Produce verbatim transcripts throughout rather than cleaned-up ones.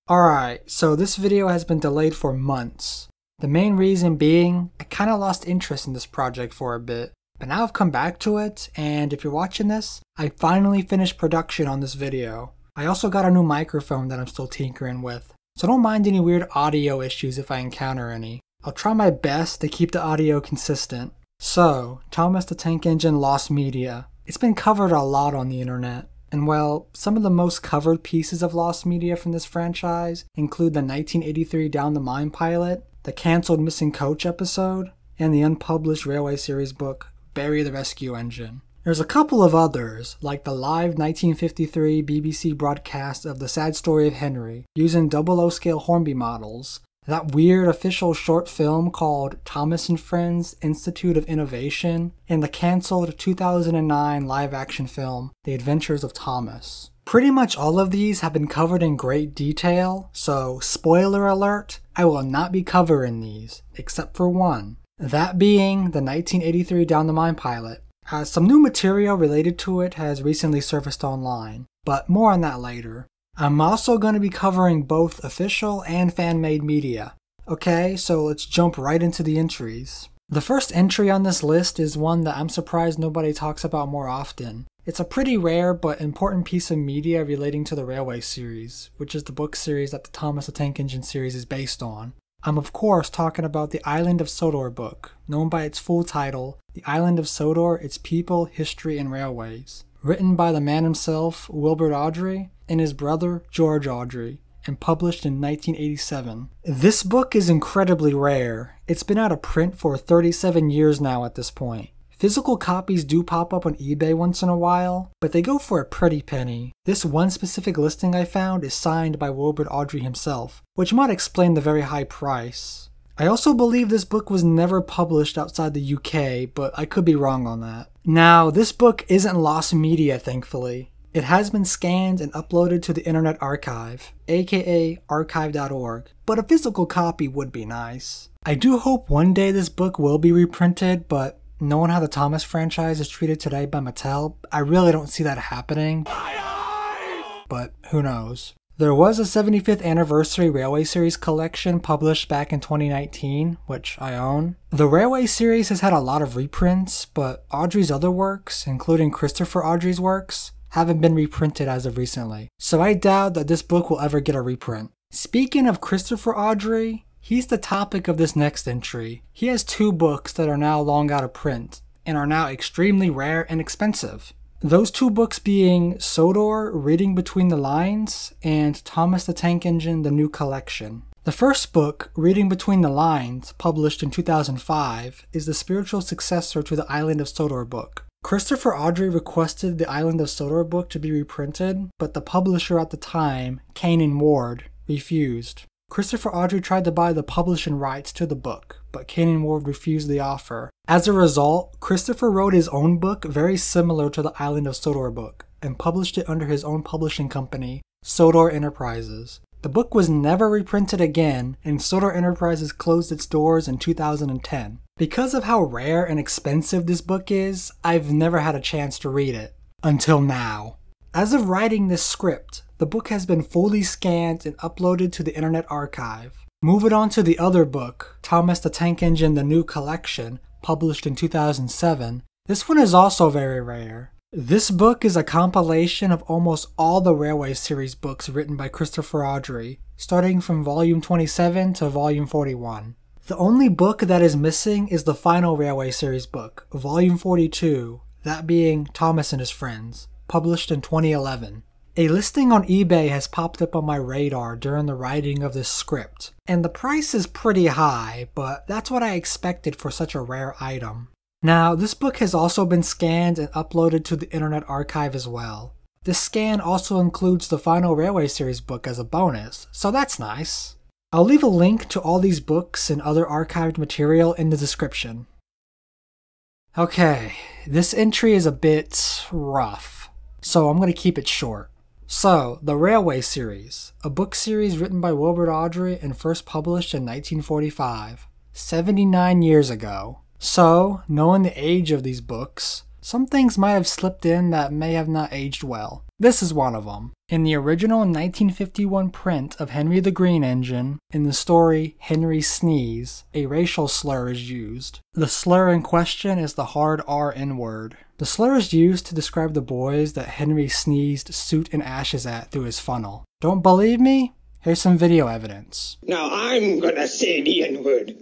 Alright, so this video has been delayed for months. The main reason being, I kinda lost interest in this project for a bit. But now I've come back to it, and if you're watching this, I finally finished production on this video. I also got a new microphone that I'm still tinkering with, so don't mind any weird audio issues if I encounter any. I'll try my best to keep the audio consistent. So, Thomas the Tank Engine lost media. It's been covered a lot on the internet. And well, some of the most covered pieces of lost media from this franchise include the nineteen eighty-three Down the Mine pilot, the cancelled Missing Coach episode, and the unpublished Railway series book, Bury the Rescue Engine. There's a couple of others, like the live nineteen fifty-three B B C broadcast of The Sad Story of Henry, using double O scale Hornby models, that weird official short film called Thomas and Friends Institute of Innovation, and the cancelled two thousand nine live-action film The Adventures of Thomas. Pretty much all of these have been covered in great detail, so spoiler alert, I will not be covering these, except for one. That being the nineteen eighty-three Down the Mine pilot. Uh, some new material related to it has recently surfaced online, but more on that later. I'm also going to be covering both official and fan-made media. Okay, so let's jump right into the entries. The first entry on this list is one that I'm surprised nobody talks about more often. It's a pretty rare but important piece of media relating to the Railway series, which is the book series that the Thomas the Tank Engine series is based on. I'm of course talking about the Island of Sodor book, known by its full title, The Island of Sodor, Its People, History, and Railways. Written by the man himself, Wilbur Awdry, and his brother, George Awdry, and published in nineteen eighty-seven. This book is incredibly rare. It's been out of print for thirty-seven years now at this point. Physical copies do pop up on eBay once in a while, but they go for a pretty penny. This one specific listing I found is signed by Wilbur Awdry himself, which might explain the very high price. I also believe this book was never published outside the U K, but I could be wrong on that. Now, this book isn't lost media, thankfully. It has been scanned and uploaded to the Internet Archive, aka archive dot org, but a physical copy would be nice. I do hope one day this book will be reprinted, but knowing how the Thomas franchise is treated today by Mattel, I really don't see that happening. But who knows. There was a seventy-fifth Anniversary Railway Series collection published back in twenty nineteen, which I own. The Railway series has had a lot of reprints, but Awdry's other works, including Christopher Awdry's works, haven't been reprinted as of recently, so I doubt that this book will ever get a reprint. Speaking of Christopher Awdry, he's the topic of this next entry. He has two books that are now long out of print, and are now extremely rare and expensive. Those two books being Sodor, Reading Between the Lines, and Thomas the Tank Engine, The New Collection. The first book, Reading Between the Lines, published in two thousand five, is the spiritual successor to the Island of Sodor book. Christopher Awdry requested the Island of Sodor book to be reprinted, but the publisher at the time, Kane and Ward, refused. Christopher Awdry tried to buy the publishing rights to the book, but Kane and Ward refused the offer. As a result, Christopher wrote his own book very similar to the Island of Sodor book, and published it under his own publishing company, Sodor Enterprises. The book was never reprinted again, and Sodor Enterprises closed its doors in two thousand ten. Because of how rare and expensive this book is, I've never had a chance to read it. Until now. As of writing this script, the book has been fully scanned and uploaded to the Internet Archive. Moving on to the other book, Thomas the Tank Engine, The New Collection, published in two thousand seven. This one is also very rare. This book is a compilation of almost all the Railway series books written by Christopher Awdry, starting from volume twenty-seven to volume forty-one. The only book that is missing is the final Railway series book, volume forty-two, that being Thomas and His Friends, published in twenty eleven. A listing on eBay has popped up on my radar during the writing of this script, and the price is pretty high, but that's what I expected for such a rare item. Now, this book has also been scanned and uploaded to the Internet Archive as well. This scan also includes the final Railway series book as a bonus, so that's nice. I'll leave a link to all these books and other archived material in the description. Okay, this entry is a bit rough, so I'm going to keep it short. So, the Railway series, a book series written by Wilbur Awdry and first published in nineteen forty-five, seventy-nine years ago. So, knowing the age of these books, some things might have slipped in that may have not aged well. This is one of them. In the original nineteen fifty-one print of Henry the Green Engine, in the story Henry Sneeze, a racial slur is used. The slur in question is the hard R N word. The slur is used to describe the boys that Henry sneezed soot and ashes at through his funnel. Don't believe me? Here's some video evidence. Now I'm gonna say the N-word.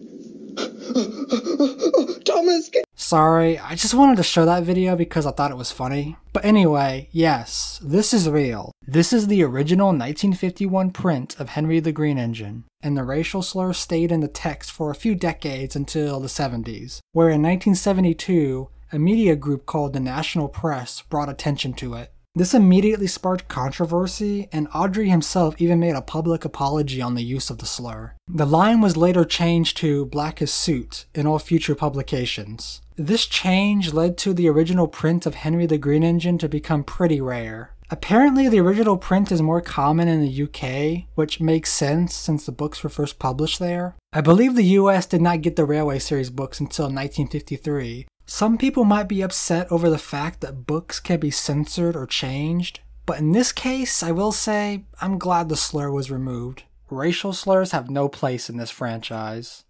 Thomas, get- Sorry, I just wanted to show that video because I thought it was funny. But anyway, yes, this is real. This is the original nineteen fifty-one print of Henry the Green Engine, and the racial slur stayed in the text for a few decades until the seventies, where in nineteen seventy-two, a media group called the National Press brought attention to it. This immediately sparked controversy, and Awdry himself even made a public apology on the use of the slur. The line was later changed to "black as soot" in all future publications. This change led to the original print of Henry the Green Engine to become pretty rare. Apparently the original print is more common in the U K, which makes sense since the books were first published there. I believe the U S did not get the Railway Series books until nineteen fifty-three. Some people might be upset over the fact that books can be censored or changed, but in this case, I will say, I'm glad the slur was removed. Racial slurs have no place in this franchise.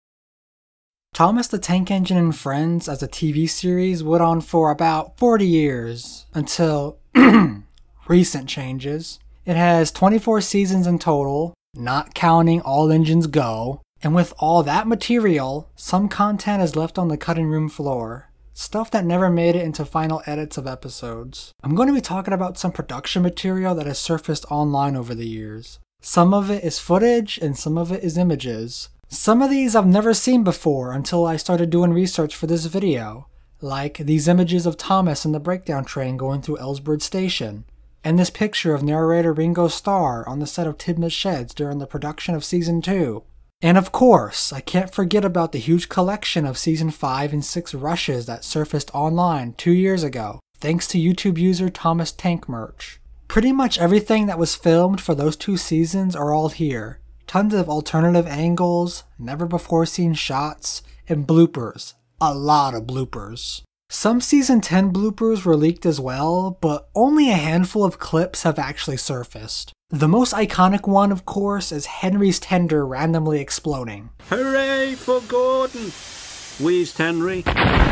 Thomas the Tank Engine and Friends as a T V series went on for about forty years, until recent changes. It has twenty-four seasons in total, not counting All Engines Go. And with all that material, some content is left on the cutting room floor. Stuff that never made it into final edits of episodes. I'm going to be talking about some production material that has surfaced online over the years. Some of it is footage and some of it is images. Some of these I've never seen before until I started doing research for this video. Like these images of Thomas in the breakdown train going through Ellsworth Station. And this picture of narrator Ringo Starr on the set of Tidmouth Sheds during the production of Season two. And of course, I can't forget about the huge collection of Season five and six rushes that surfaced online two years ago, thanks to YouTube user Thomas Tank Merch. Pretty much everything that was filmed for those two seasons are all here. Tons of alternative angles, never before seen shots, and bloopers. A lot of bloopers. Some Season ten bloopers were leaked as well, but only a handful of clips have actually surfaced. The most iconic one, of course, is Henry's tender randomly exploding. Hooray for Gordon! Wheezed Henry.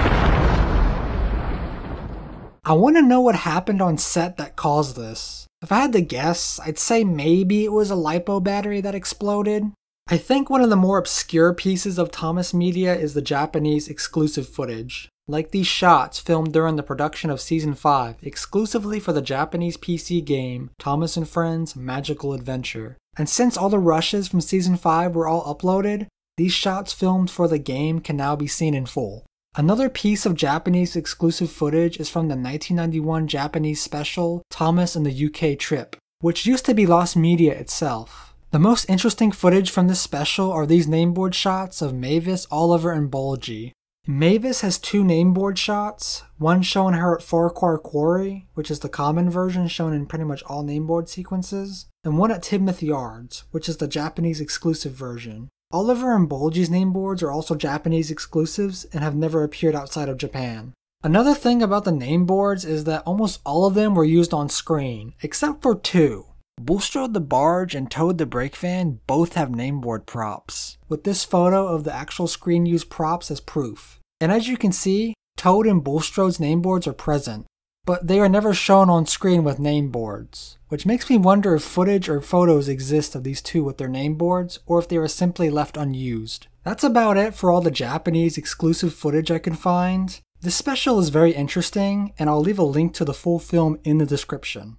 I want to know what happened on set that caused this. If I had to guess, I'd say maybe it was a LiPo battery that exploded. I think one of the more obscure pieces of Thomas media is the Japanese exclusive footage. Like these shots filmed during the production of Season five, exclusively for the Japanese P C game Thomas and Friends Magical Adventure. And since all the rushes from Season five were all uploaded, these shots filmed for the game can now be seen in full. Another piece of Japanese exclusive footage is from the nineteen ninety-one Japanese special Thomas and the U K Trip, which used to be lost media itself. The most interesting footage from this special are these nameboard shots of Mavis, Oliver, and Bulgy. Mavis has two nameboard shots, one showing her at Farquhar Quarry, which is the common version shown in pretty much all nameboard sequences, and one at Tidmouth Yards, which is the Japanese exclusive version. Oliver and Bulgy's nameboards are also Japanese exclusives and have never appeared outside of Japan. Another thing about the nameboards is that almost all of them were used on screen, except for two. Bulstrode the Barge and Toad the Brake Van both have nameboard props, with this photo of the actual screen used props as proof. And as you can see, Toad and Bulstrode's nameboards are present, but they are never shown on screen with nameboards, which makes me wonder if footage or photos exist of these two with their nameboards, or if they were simply left unused. That's about it for all the Japanese exclusive footage I can find. This special is very interesting, and I'll leave a link to the full film in the description.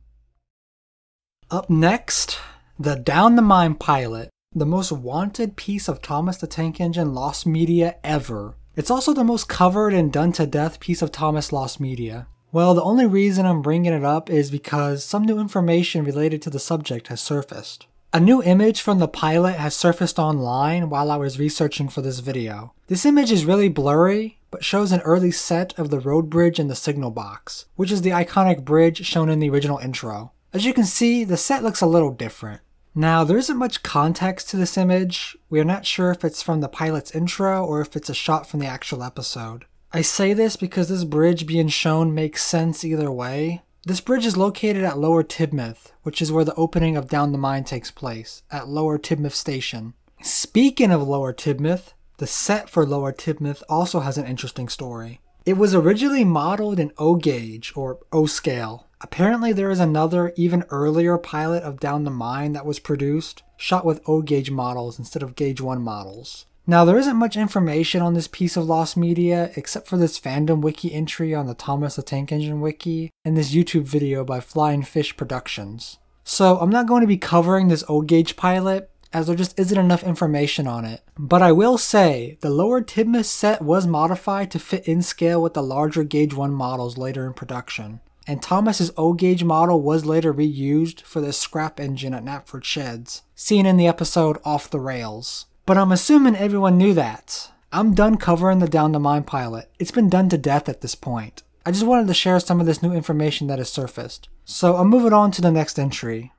Up next, the Down the Mine pilot, the most wanted piece of Thomas the Tank Engine lost media ever. It's also the most covered and done to death piece of Thomas lost media. Well, the only reason I'm bringing it up is because some new information related to the subject has surfaced. A new image from the pilot has surfaced online while I was researching for this video. This image is really blurry, but shows an early set of the road bridge and the signal box, which is the iconic bridge shown in the original intro. As you can see, the set looks a little different. Now, there isn't much context to this image. We are not sure if it's from the pilot's intro or if it's a shot from the actual episode. I say this because this bridge being shown makes sense either way. This bridge is located at Lower Tidmouth, which is where the opening of Down the Mine takes place, at Lower Tidmouth Station. Speaking of Lower Tidmouth, the set for Lower Tidmouth also has an interesting story. It was originally modeled in O gauge, or O scale. Apparently there is another, even earlier pilot of Down the Mine that was produced, shot with O gauge models instead of gauge one models. Now there isn't much information on this piece of lost media except for this fandom wiki entry on the Thomas the Tank Engine wiki and this YouTube video by Flying Fish Productions. So I'm not going to be covering this O gauge pilot as there just isn't enough information on it. But I will say the Lower Tidmouth set was modified to fit in scale with the larger gauge one models later in production. And Thomas's O gauge model was later reused for the scrap engine at Knapford Sheds, seen in the episode Off the Rails. But I'm assuming everyone knew that. I'm done covering the Down the Mine pilot. It's been done to death at this point. I just wanted to share some of this new information that has surfaced. So I'm moving on to the next entry.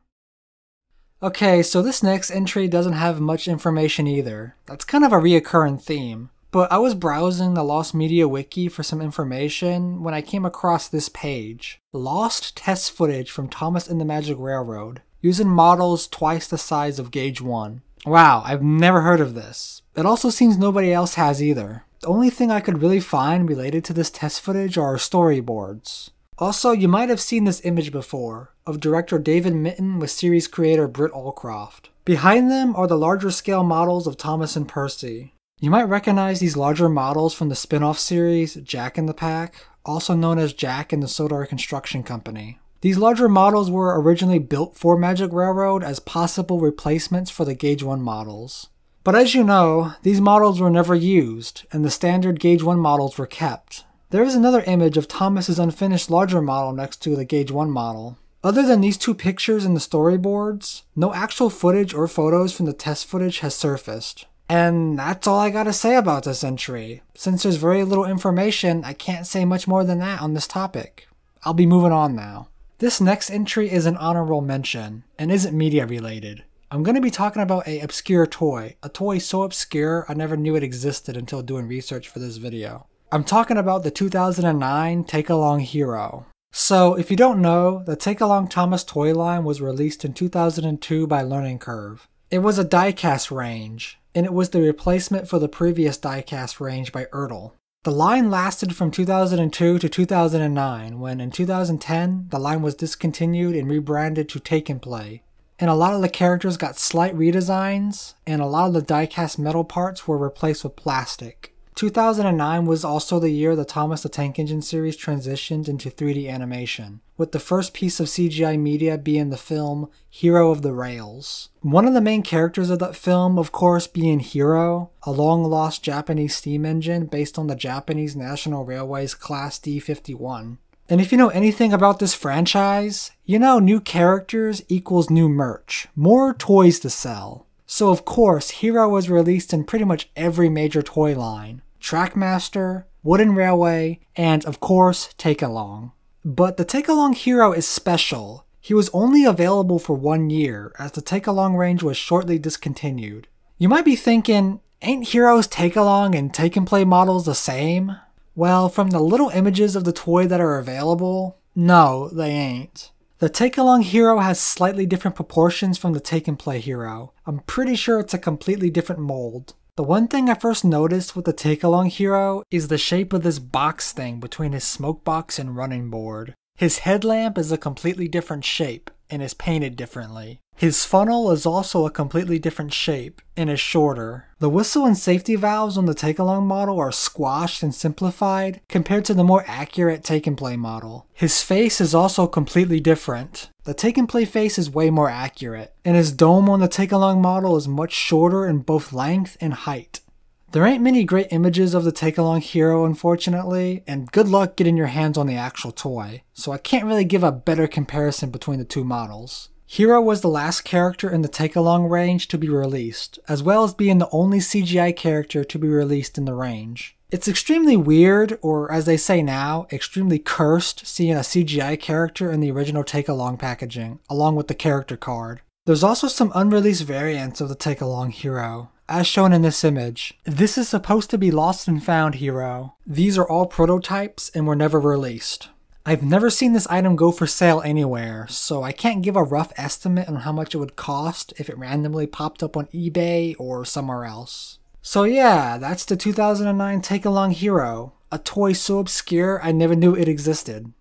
Okay, so this next entry doesn't have much information either. That's kind of a reoccurring theme. But I was browsing the Lost Media Wiki for some information when I came across this page. Lost test footage from Thomas and the Magic Railroad, using models twice the size of gauge one. Wow, I've never heard of this. It also seems nobody else has either. The only thing I could really find related to this test footage are storyboards. Also, you might have seen this image before, of director David Mitton with series creator Britt Allcroft. Behind them are the larger scale models of Thomas and Percy. You might recognize these larger models from the spin-off series Jack in the Pack, also known as Jack and the Sodor Construction Company. These larger models were originally built for Magic Railroad as possible replacements for the gauge one models. But as you know, these models were never used, and the standard gauge one models were kept. There is another image of Thomas's unfinished larger model next to the gauge one model. Other than these two pictures in the storyboards, no actual footage or photos from the test footage has surfaced. And that's all I gotta say about this entry. Since there's very little information, I can't say much more than that on this topic. I'll be moving on now. This next entry is an honorable mention, and isn't media related. I'm going to be talking about a obscure toy, a toy so obscure I never knew it existed until doing research for this video. I'm talking about the two thousand nine Take-Along Hiro. So, if you don't know, the Take-Along Thomas toy line was released in two thousand two by Learning Curve. It was a diecast range, and it was the replacement for the previous diecast range by Ertl. The line lasted from two thousand two to two thousand nine, when in two thousand ten, the line was discontinued and rebranded to Take and Play. And a lot of the characters got slight redesigns, and a lot of the die-cast metal parts were replaced with plastic. two thousand nine was also the year the Thomas the Tank Engine series transitioned into three D animation, with the first piece of C G I media being the film Hiro of the Rails. One of the main characters of that film, of course, being Hiro, a long-lost Japanese steam engine based on the Japanese National Railway's Class D fifty-one. And if you know anything about this franchise, you know new characters equals new merch, more toys to sell. So of course, Hiro was released in pretty much every major toy line. Trackmaster, Wooden Railway, and of course, Take-Along. But the Take-Along Hiro is special. He was only available for one year, as the Take-Along range was shortly discontinued. You might be thinking, ain't Hiro's Take-Along and Take-and-Play models the same? Well, from the little images of the toy that are available, no, they ain't. The Take-Along Hiro has slightly different proportions from the Take-and-Play Hiro. I'm pretty sure it's a completely different mold. The one thing I first noticed with the Take-Along Hiro is the shape of this box thing between his smoke box and running board. His headlamp is a completely different shape and is painted differently. His funnel is also a completely different shape and is shorter. The whistle and safety valves on the Take-Along model are squashed and simplified compared to the more accurate Take-and-Play model. His face is also completely different. The Take-and-Play face is way more accurate, and his dome on the Take-Along model is much shorter in both length and height. There ain't many great images of the Take-Along Hiro, unfortunately, and good luck getting your hands on the actual toy, so I can't really give a better comparison between the two models. Hiro was the last character in the Take-Along range to be released, as well as being the only C G I character to be released in the range. It's extremely weird, or as they say now, extremely cursed, seeing a C G I character in the original Take-Along packaging, along with the character card. There's also some unreleased variants of the Take-Along Hiro. as shown in this image. This is supposed to be Lost and Found Hiro. These are all prototypes and were never released. I've never seen this item go for sale anywhere, so I can't give a rough estimate on how much it would cost if it randomly popped up on eBay or somewhere else. So yeah, that's the two thousand nine Take-Along Hiro, a toy so obscure I never knew it existed.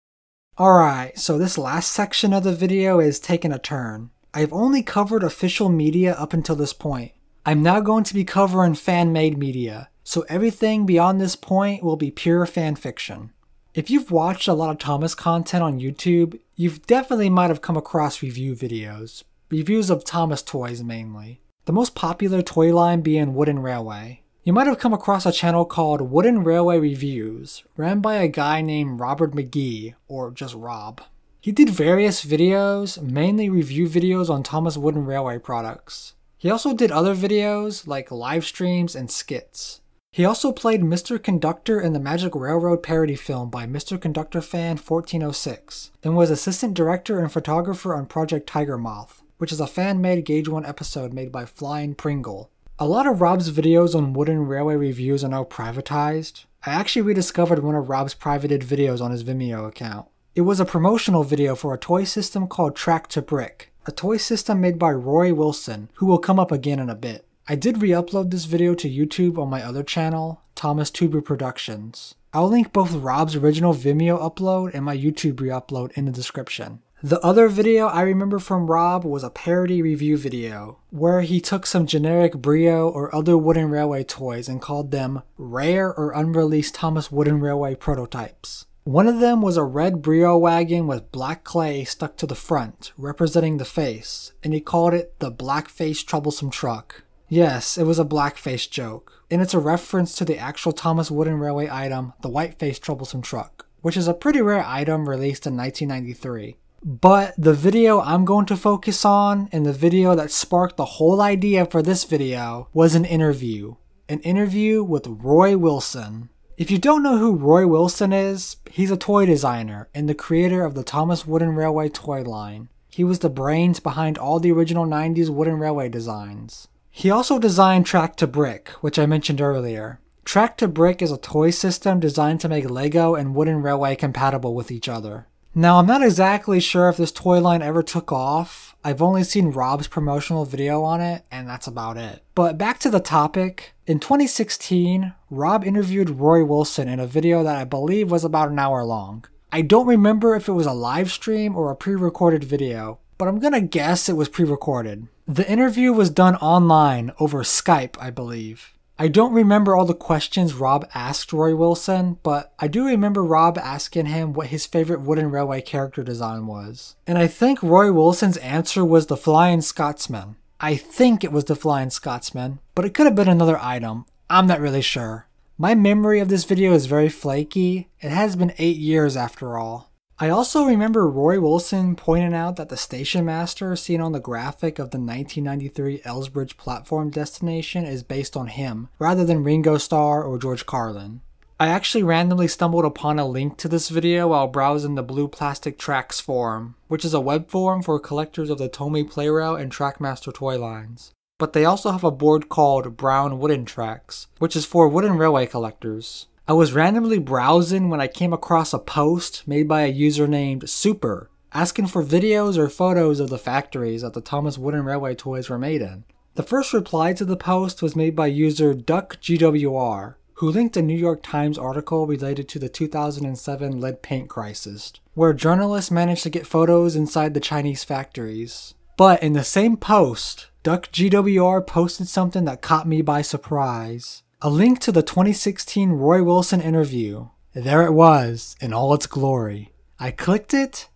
Alright, so this last section of the video is taking a turn. I've only covered official media up until this point. I'm now going to be covering fan-made media, so everything beyond this point will be pure fan fiction. If you've watched a lot of Thomas content on YouTube, you've definitely might have come across review videos. Reviews of Thomas toys mainly. The most popular toy line being Wooden Railway. You might have come across a channel called Wooden Railway Reviews, ran by a guy named Robert McGee, or just Rob. He did various videos, mainly review videos on Thomas Wooden Railway products. He also did other videos, like live streams and skits. He also played Mister Conductor in the Magic Railroad parody film by Mister Conductor Fan fourteen oh six, and was assistant director and photographer on Project Tiger Moth, which is a fan-made Gauge one episode made by Flying Pringle. A lot of Rob's videos on Wooden Railway reviews are now privatized. I actually rediscovered one of Rob's privated videos on his Vimeo account. It was a promotional video for a toy system called Track to Brick, a toy system made by Roy Wilson, who will come up again in a bit. I did re-upload this video to YouTube on my other channel, Thomas Tuber Productions. I'll link both Rob's original Vimeo upload and my YouTube re-upload in the description. The other video I remember from Rob was a parody review video, where he took some generic Brio or other Wooden Railway toys and called them rare or unreleased Thomas Wooden Railway prototypes. One of them was a red Brio wagon with black clay stuck to the front, representing the face, and he called it the Blackface Troublesome Truck. Yes, it was a blackface joke, and it's a reference to the actual Thomas Wooden Railway item, the Whiteface Troublesome Truck, which is a pretty rare item released in nineteen ninety-three. But the video I'm going to focus on, and the video that sparked the whole idea for this video, was an interview. An interview with Roy Wilson. If you don't know who Roy Wilson is, he's a toy designer and the creator of the Thomas Wooden Railway toy line. He was the brains behind all the original nineties Wooden Railway designs. He also designed Track to Brick, which I mentioned earlier. Track to Brick is a toy system designed to make Lego and Wooden Railway compatible with each other. Now, I'm not exactly sure if this toy line ever took off. I've only seen Rob's promotional video on it, and that's about it. But back to the topic. In twenty sixteen, Rob interviewed Roy Wilson in a video that I believe was about an hour long. I don't remember if it was a live stream or a pre-recorded video, but I'm gonna guess it was pre-recorded. The interview was done online over Skype, I believe. I don't remember all the questions Rob asked Roy Wilson, but I do remember Rob asking him what his favorite Wooden Railway character design was. And I think Roy Wilson's answer was the Flying Scotsman. I think it was the Flying Scotsman, but it could have been another item. I'm not really sure. My memory of this video is very flaky. It has been eight years after all. I also remember Roy Wilson pointing out that the station master seen on the graphic of the nineteen ninety-three Elsbridge platform destination is based on him, rather than Ringo Starr or George Carlin. I actually randomly stumbled upon a link to this video while browsing the Blue Plastic Tracks forum, which is a web forum for collectors of the Tomy Playroute and Trackmaster toy lines. But they also have a board called Brown Wooden Tracks, which is for Wooden Railway collectors. I was randomly browsing when I came across a post made by a user named Super, asking for videos or photos of the factories that the Thomas Wooden Railway toys were made in. The first reply to the post was made by user Duck G W R, who linked a New York Times article related to the two thousand seven lead paint crisis, where journalists managed to get photos inside the Chinese factories. But in the same post, Duck G W R posted something that caught me by surprise. A link to the twenty sixteen Roy Wilson interview. There it was, in all its glory. I clicked it,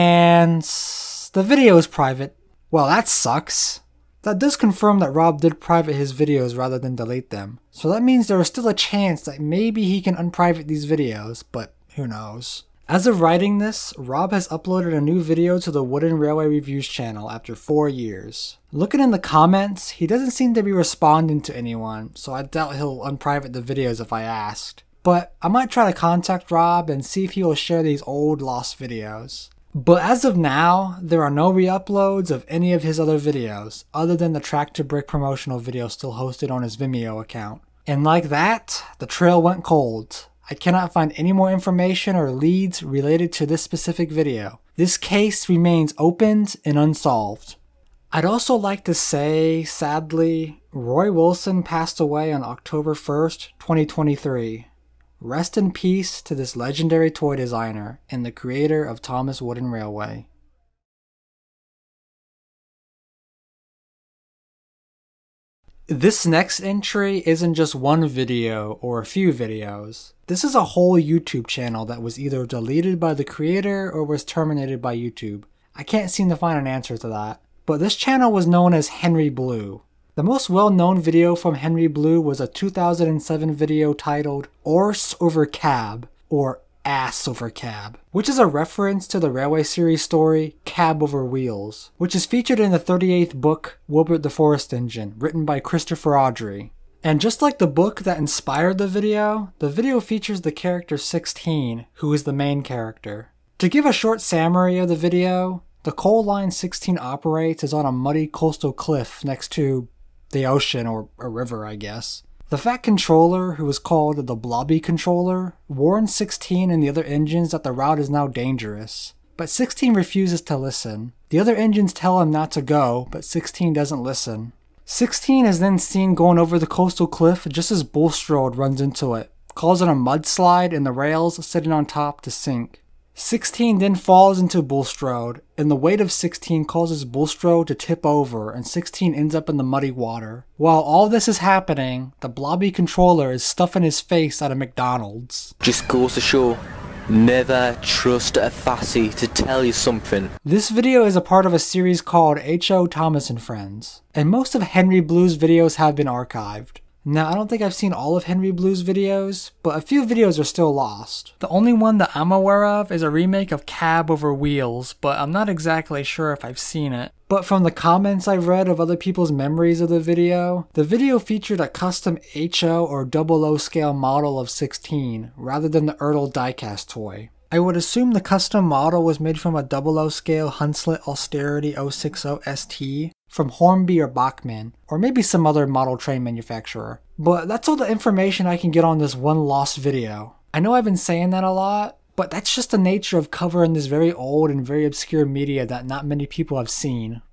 and the video is private. Well, that sucks. That does confirm that Rob did private his videos rather than delete them. So that means there is still a chance that maybe he can unprivate these videos, but who knows. As of writing this, Rob has uploaded a new video to the Wooden Railway Reviews channel after four years. Looking in the comments, he doesn't seem to be responding to anyone, so I doubt he'll unprivate the videos if I asked. But I might try to contact Rob and see if he will share these old lost videos. But as of now, there are no re-uploads of any of his other videos, other than the Track to Brick promotional video still hosted on his Vimeo account. And like that, the trail went cold. I cannot find any more information or leads related to this specific video. This case remains opened and unsolved. I'd also like to say, sadly, Roy Wilson passed away on October first, twenty twenty-three. Rest in peace to this legendary toy designer and the creator of Thomas Wooden Railway. This next entry isn't just one video or a few videos. This is a whole YouTube channel that was either deleted by the creator or was terminated by YouTube. I can't seem to find an answer to that. But this channel was known as HenryBlue. The most well-known video from HenryBlue was a two thousand seven video titled Orse over Cab, or Ass over Cab, which is a reference to the Railway series story Cab Over Wheels, which is featured in the thirty-eighth book Wilbert the Forest Engine, written by Christopher Awdry. And just like the book that inspired the video, the video features the character sixteen, who is the main character. To give a short summary of the video, the coal line sixteen operates is on a muddy coastal cliff next to the ocean, or a river, I guess. The Fat Controller, who is called the Blobby Controller, warns sixteen and the other engines that the route is now dangerous. But sixteen refuses to listen. The other engines tell him not to go, but sixteen doesn't listen. sixteen is then seen going over the coastal cliff just as Bulstrode runs into it, causing a mudslide and the rails sitting on top to sink. sixteen then falls into Bulstrode, and the weight of sixteen causes Bulstrode to tip over, and sixteen ends up in the muddy water. While all this is happening, the Blobby Controller is stuffing his face at a McDonald's. Just goes to show, never trust a Fassie to tell you something. This video is a part of a series called H O Thomas and Friends, and most of HenryBlue's videos have been archived. Now, I don't think I've seen all of HenryBlue's videos, but a few videos are still lost. The only one that I'm aware of is a remake of Cab Over Wheels, but I'm not exactly sure if I've seen it. But from the comments I've read of other people's memories of the video, the video featured a custom H O or double O scale model of sixteen, rather than the Ertl diecast toy. I would assume the custom model was made from a double O scale Hunslet Austerity oh sixty S T from Hornby or Bachmann, or maybe some other model train manufacturer. But that's all the information I can get on this one lost video. I know I've been saying that a lot, but that's just the nature of covering this very old and very obscure media that not many people have seen.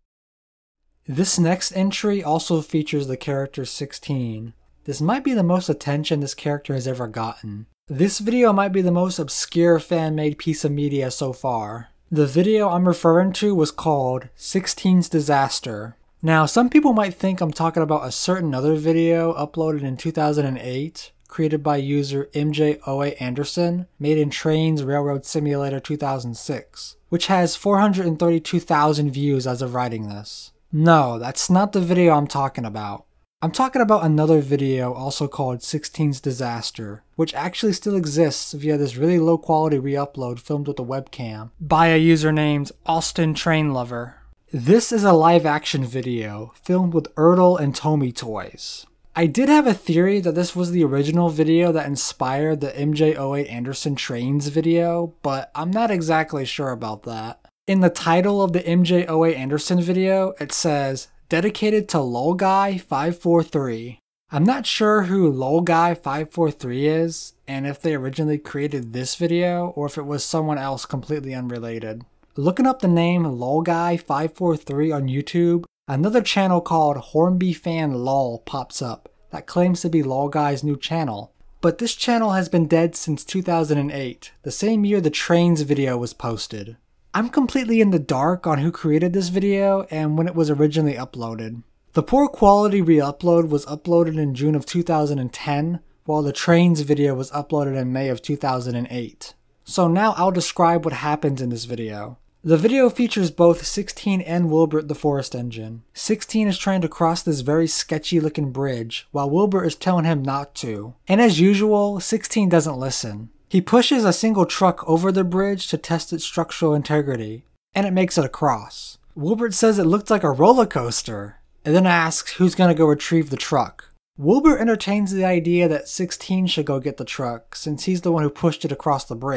This next entry also features the character sixteen. This might be the most attention this character has ever gotten. This video might be the most obscure fan-made piece of media so far. The video I'm referring to was called sixteen's Disaster. Now, some people might think I'm talking about a certain other video uploaded in two thousand eight, created by user M J O A Anderson, made in Trains Railroad Simulator two thousand six, which has four hundred thirty-two thousand views as of writing this. No, that's not the video I'm talking about. I'm talking about another video also called sixteen's Disaster, which actually still exists via this really low quality re-upload filmed with a webcam by a user named Austin Train Lover. This is a live action video filmed with Ertl and Tomy toys. I did have a theory that this was the original video that inspired the M J O A Anderson Trains video, but I'm not exactly sure about that. In the title of the M J O A Anderson video, it says, dedicated to Lol Guy five four three. I'm not sure who Lol Guy five four three is, and if they originally created this video, or if it was someone else completely unrelated. Looking up the name Lol Guy five four three on YouTube, another channel called Hornby Fan Lol pops up that claims to be Lol Guy's new channel. But this channel has been dead since two thousand eight, the same year the Trains video was posted. I'm completely in the dark on who created this video and when it was originally uploaded. The poor quality re-upload was uploaded in June of two thousand ten, while the Trains video was uploaded in May of two thousand eight. So now I'll describe what happens in this video. The video features both sixteen and Wilbert the Forest Engine. sixteen is trying to cross this very sketchy looking bridge, while Wilbert is telling him not to. And as usual, sixteen doesn't listen. He pushes a single truck over the bridge to test its structural integrity, and it makes it across. Wilbert says it looked like a roller coaster, and then asks who's gonna go retrieve the truck. Wilbert entertains the idea that sixteen should go get the truck, since he's the one who pushed it across the bridge.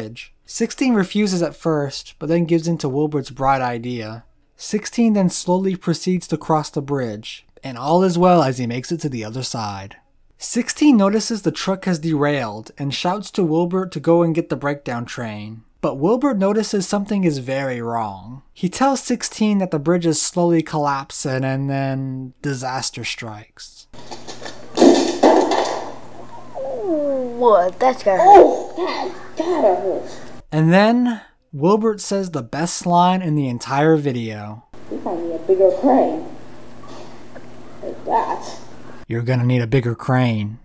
sixteen refuses at first, but then gives in to Wilbur's bright idea. sixteen then slowly proceeds to cross the bridge, and all is well as he makes it to the other side. sixteen notices the truck has derailed and shouts to Wilbur to go and get the breakdown train. But Wilbur notices something is very wrong. He tells sixteen that the bridge is slowly collapsing, and then disaster strikes. What? That's gonna hurt. Oh, that gotta hurt. And then Wilbur says the best line in the entire video. We might need a bigger crane. Like that. You're gonna need a bigger crane.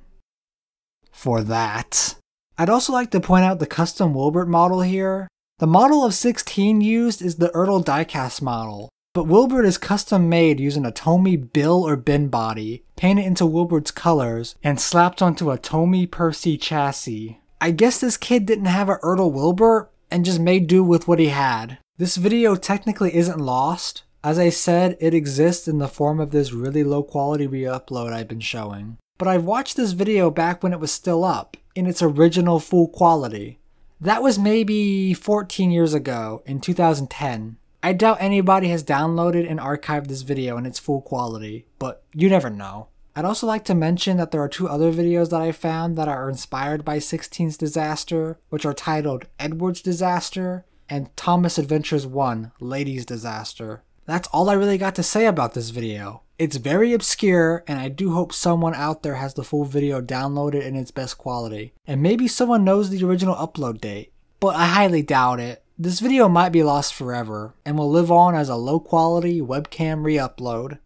For that. I'd also like to point out the custom Wilbur model here. The model of sixteen used is the Ertl diecast model, but Wilbur is custom made using a Tomy bill or bin body, painted into Wilbur's colors, and slapped onto a Tomy Percy chassis. I guess this kid didn't have a Ertl Wilbur, and just made do with what he had. This video technically isn't lost. As I said, it exists in the form of this really low quality re-upload I've been showing. But I've watched this video back when it was still up, in its original full quality. That was maybe fourteen years ago, in two thousand ten. I doubt anybody has downloaded and archived this video in its full quality, but you never know. I'd also like to mention that there are two other videos that I found that are inspired by sixteen's disaster, which are titled Edward's Disaster and Thomas Adventures one, Lady's Disaster. That's all I really got to say about this video. It's very obscure, and I do hope someone out there has the full video downloaded in its best quality. And maybe someone knows the original upload date. But I highly doubt it. This video might be lost forever, and will live on as a low quality webcam re-upload.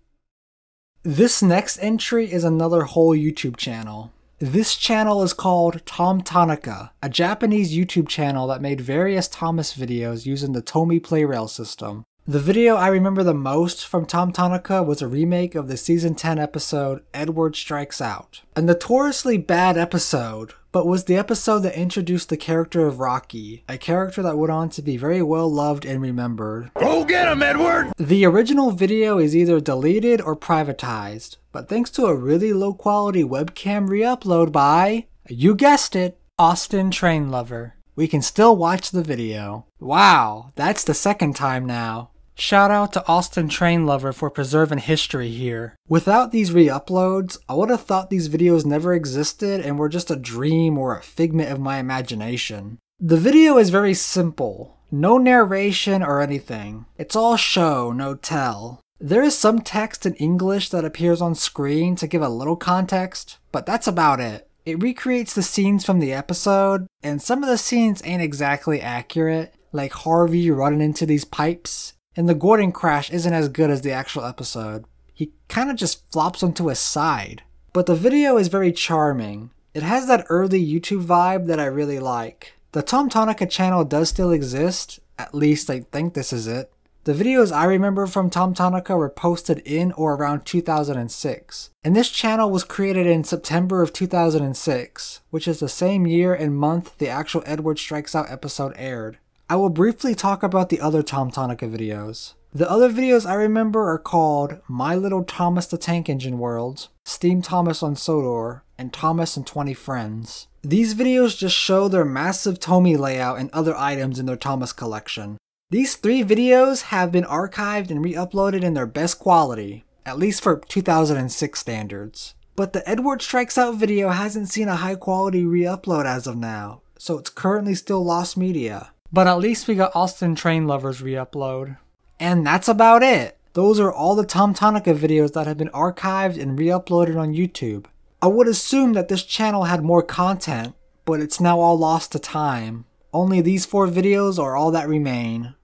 This next entry is another whole YouTube channel. This channel is called TomTomica, a Japanese YouTube channel that made various Thomas videos using the Tomy Playrail system. The video I remember the most from TomTomica was a remake of the season ten episode Edward Strikes Out. A notoriously bad episode, but was the episode that introduced the character of Rocky, a character that went on to be very well loved and remembered. Go get him, Edward! The original video is either deleted or privatized, but thanks to a really low quality webcam re-upload by, you guessed it, Austin Train Lover, we can still watch the video. Wow, that's the second time now. Shout out to Austin Train Lover for preserving history here. Without these re-uploads, I would have thought these videos never existed and were just a dream or a figment of my imagination. The video is very simple. No narration or anything. It's all show, no tell. There is some text in English that appears on screen to give a little context, but that's about it. It recreates the scenes from the episode, and some of the scenes ain't exactly accurate, like Harvey running into these pipes. And the Gordon crash isn't as good as the actual episode. He kinda just flops onto his side. But the video is very charming. It has that early YouTube vibe that I really like. The TomTomica channel does still exist, at least I think this is it. The videos I remember from TomTomica were posted in or around two thousand six. And this channel was created in September of two thousand six, which is the same year and month the actual Edward Strikes Out episode aired. I will briefly talk about the other TomTomica videos. The other videos I remember are called My Little Thomas the Tank Engine World, Steam Thomas on Sodor, and Thomas and twenty Friends. These videos just show their massive Tomy layout and other items in their Thomas collection. These three videos have been archived and re-uploaded in their best quality, at least for two thousand six standards. But the Edward Strikes Out video hasn't seen a high quality re-upload as of now, so it's currently still lost media. But at least we got Austin Train Lover's re-upload. And that's about it. Those are all the TomTomica videos that have been archived and re-uploaded on YouTube. I would assume that this channel had more content, but it's now all lost to time. Only these four videos are all that remain.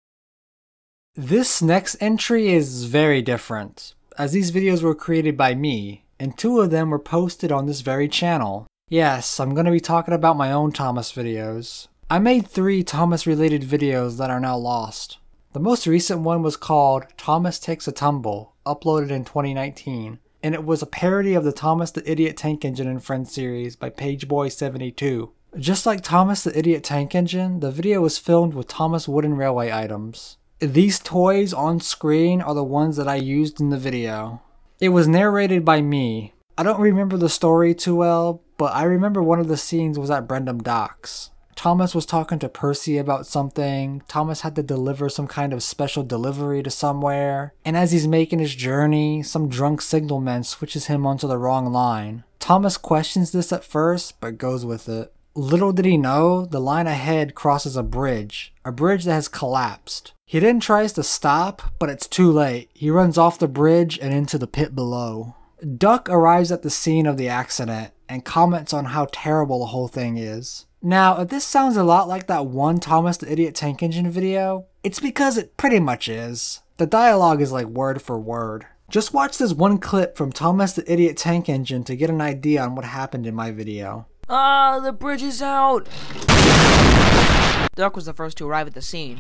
This next entry is very different, as these videos were created by me, and two of them were posted on this very channel. Yes, I'm going to be talking about my own Thomas videos. I made three Thomas related videos that are now lost. The most recent one was called Thomas Takes a Tumble, uploaded in twenty nineteen, and it was a parody of the Thomas the Idiot Tank Engine and Friends series by Pageboy seventy-two. Just like Thomas the Idiot Tank Engine, the video was filmed with Thomas wooden railway items. These toys on screen are the ones that I used in the video. It was narrated by me. I don't remember the story too well, but I remember one of the scenes was at Brendam Docks. Thomas was talking to Percy about something. Thomas had to deliver some kind of special delivery to somewhere. And as he's making his journey, some drunk signalman switches him onto the wrong line. Thomas questions this at first, but goes with it. Little did he know, the line ahead crosses a bridge. A bridge that has collapsed. He then tries to stop, but it's too late. He runs off the bridge and into the pit below. Duck arrives at the scene of the accident and comments on how terrible the whole thing is. Now, if this sounds a lot like that one Thomas the Idiot Tank Engine video, it's because it pretty much is. The dialogue is like word for word. Just watch this one clip from Thomas the Idiot Tank Engine to get an idea on what happened in my video. Ah, the bridge is out! Duck was the first to arrive at the scene.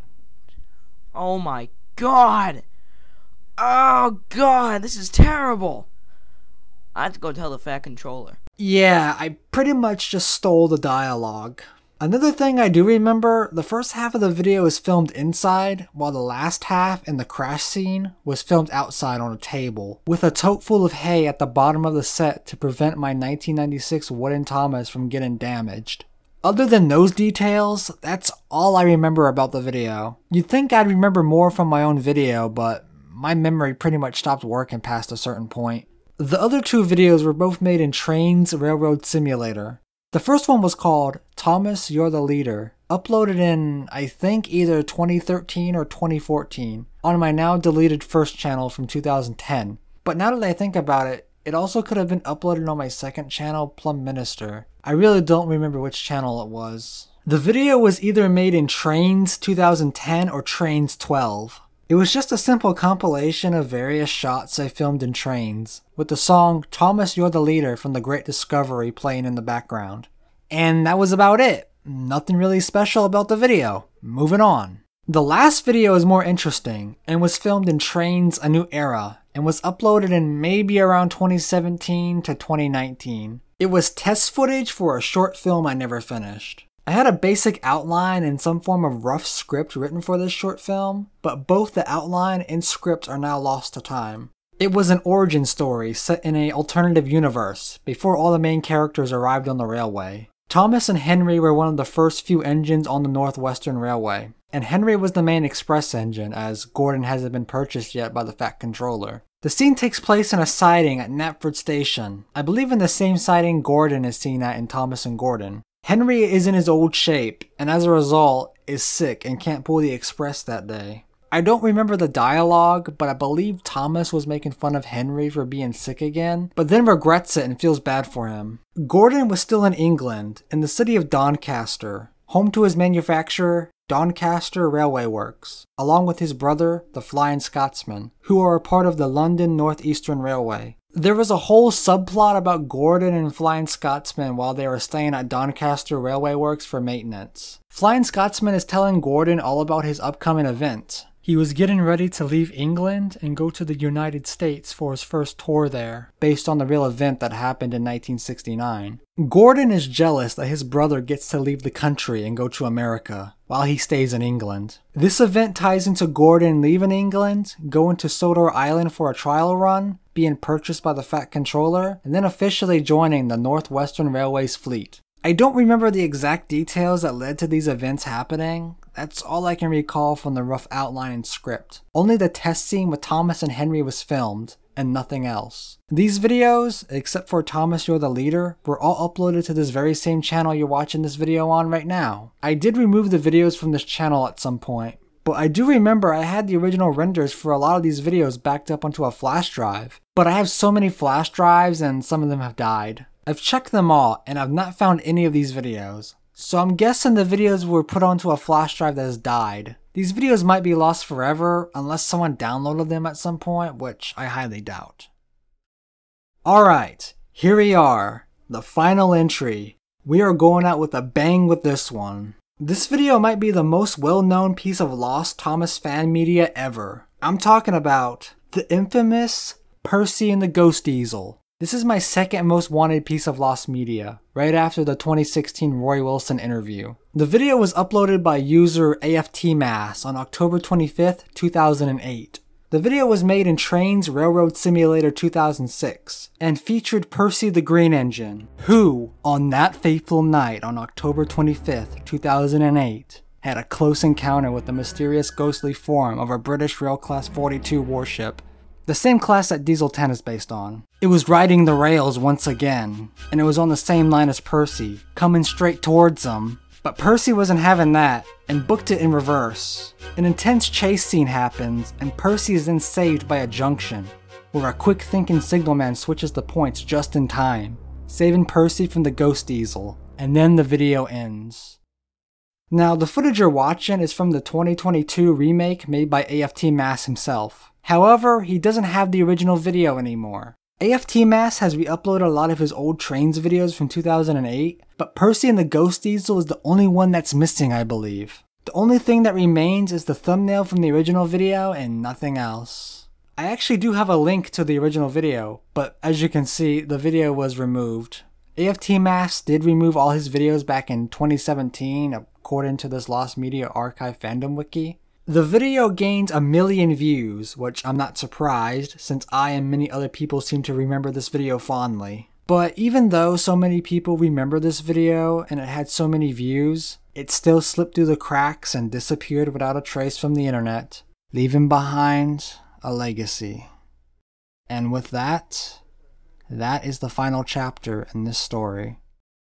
Oh my god! Oh god, this is terrible! I have to go tell the Fat Controller. Yeah, I pretty much just stole the dialogue. Another thing I do remember, the first half of the video is filmed inside, while the last half in the crash scene was filmed outside on a table, with a tote full of hay at the bottom of the set to prevent my nineteen ninety-six wooden Thomas from getting damaged. Other than those details, that's all I remember about the video. You'd think I'd remember more from my own video, but my memory pretty much stopped working past a certain point. The other two videos were both made in Trains Railroad Simulator. The first one was called Thomas, You're the Leader, uploaded in, I think, either twenty thirteen or twenty fourteen, on my now deleted first channel from two thousand ten. But now that I think about it, it also could have been uploaded on my second channel, Plum Minister. I really don't remember which channel it was. The video was either made in Trains two thousand ten or Trains twelve. It was just a simple compilation of various shots I filmed in Trains, with the song Thomas You're the Leader from The Great Discovery playing in the background. And that was about it. Nothing really special about the video. Moving on. The last video is more interesting, and was filmed in Trains A New Era, and was uploaded in maybe around twenty seventeen to twenty nineteen. It was test footage for a short film I never finished. I had a basic outline and some form of rough script written for this short film, but both the outline and script are now lost to time. It was an origin story set in an alternative universe, before all the main characters arrived on the railway. Thomas and Henry were one of the first few engines on the Northwestern Railway, and Henry was the main express engine, as Gordon hasn't been purchased yet by the Fat Controller. The scene takes place in a siding at Knapford Station, I believe in the same siding Gordon is seen at in Thomas and Gordon. Henry is in his old shape, and as a result, is sick and can't pull the express that day. I don't remember the dialogue, but I believe Thomas was making fun of Henry for being sick again, but then regrets it and feels bad for him. Gordon was still in England, in the city of Doncaster, home to his manufacturer, Doncaster Railway Works, along with his brother, the Flying Scotsman, who are a part of the London North Eastern Railway. There was a whole subplot about Gordon and Flying Scotsman while they were staying at Doncaster Railway Works for maintenance. Flying Scotsman is telling Gordon all about his upcoming event. He was getting ready to leave England and go to the United States for his first tour there, based on the real event that happened in nineteen sixty-nine. Gordon is jealous that his brother gets to leave the country and go to America, while he stays in England. This event ties into Gordon leaving England, going to Sodor Island for a trial run, being purchased by the Fat Controller, and then officially joining the Northwestern Railway's fleet. I don't remember the exact details that led to these events happening. That's all I can recall from the rough outline and script. Only the test scene with Thomas and Henry was filmed, and nothing else. These videos, except for Thomas You're the Leader, were all uploaded to this very same channel you're watching this video on right now. I did remove the videos from this channel at some point, but I do remember I had the original renders for a lot of these videos backed up onto a flash drive. But I have so many flash drives and some of them have died. I've checked them all and I've not found any of these videos. So I'm guessing the videos were put onto a flash drive that has died. These videos might be lost forever unless someone downloaded them at some point, which I highly doubt. Alright, here we are, the final entry. We are going out with a bang with this one. This video might be the most well-known piece of Lost Thomas fan media ever. I'm talking about the infamous Percy and the Ghost Easel. This is my second most wanted piece of Lost media, right after the twenty sixteen Roy Wilson interview. The video was uploaded by user A F T Mass on October twenty-fifth, two thousand eight. The video was made in Trains Railroad Simulator two thousand six and featured Percy the Green Engine, who, on that fateful night on October twenty-fifth, two thousand eight, had a close encounter with the mysterious ghostly form of a British Rail Class forty-two warship, the same class that Diesel ten is based on. It was riding the rails once again, and it was on the same line as Percy, coming straight towards him. But Percy wasn't having that, and booked it in reverse. An intense chase scene happens, and Percy is then saved by a junction, where a quick-thinking signalman switches the points just in time, saving Percy from the ghost diesel, and then the video ends. Now, the footage you're watching is from the twenty twenty-two remake made by A F T Mass himself. However, he doesn't have the original video anymore. A F T Mass has re-uploaded a lot of his old Trains videos from two thousand eight, but Percy and the Ghost Diesel is the only one that's missing, I believe. The only thing that remains is the thumbnail from the original video and nothing else. I actually do have a link to the original video, but as you can see, the video was removed. A F T Mass did remove all his videos back in twenty seventeen, according to this Lost Media Archive fandom wiki. The video gained a million views, which I'm not surprised, since I and many other people seem to remember this video fondly. But even though so many people remember this video and it had so many views, it still slipped through the cracks and disappeared without a trace from the internet, leaving behind a legacy. And with that, that is the final chapter in this story.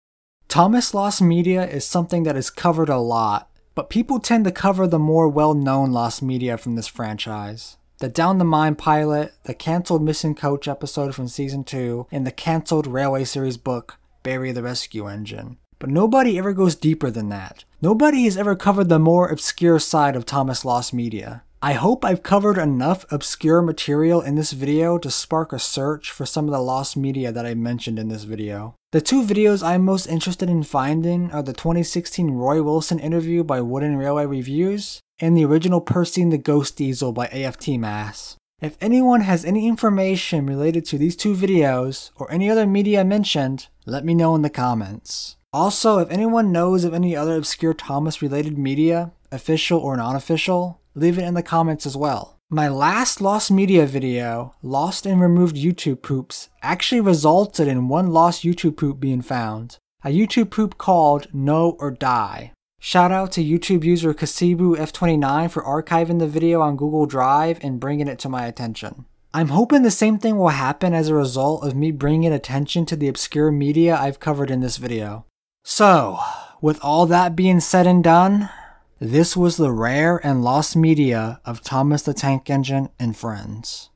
Thomas Lost Media is something that is covered a lot, but people tend to cover the more well-known Lost Media from this franchise. The Down the Mine pilot, the cancelled Missing Coach episode from Season two, and the cancelled Railway Series book, Barry the Rescue Engine. But nobody ever goes deeper than that. Nobody has ever covered the more obscure side of Thomas Lost Media. I hope I've covered enough obscure material in this video to spark a search for some of the Lost Media that I mentioned in this video. The two videos I'm most interested in finding are the twenty sixteen Roy Wilson interview by Wooden Railway Reviews, and the original Percy and the Ghost Diesel by A F T Mass. If anyone has any information related to these two videos, or any other media mentioned, let me know in the comments. Also, if anyone knows of any other obscure Thomas related media, official or non-official, leave it in the comments as well. My last Lost Media video, Lost and Removed YouTube Poops, actually resulted in one lost YouTube poop being found. A YouTube poop called Know or Die. Shout out to YouTube user Kasibu F twenty-nine for archiving the video on Google Drive and bringing it to my attention. I'm hoping the same thing will happen as a result of me bringing attention to the obscure media I've covered in this video. So, with all that being said and done, this was the rare and lost media of Thomas the Tank Engine and Friends.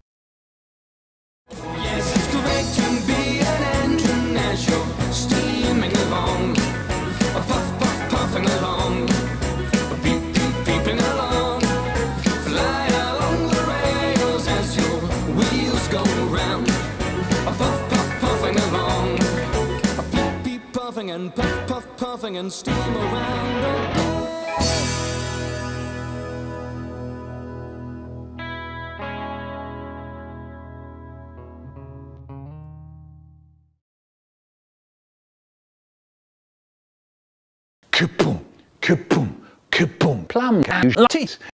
Yes, it's correct to be an engine as you're steaming along, puff, puff, puffing along, beep, beep, beeping along, fly along the rails as your wheels go round, puff, puff, puffing along, beep, beep, puffing and puff, puff, puffing and steam around. Kaboom, kaboom, kaboom, plum, teeth.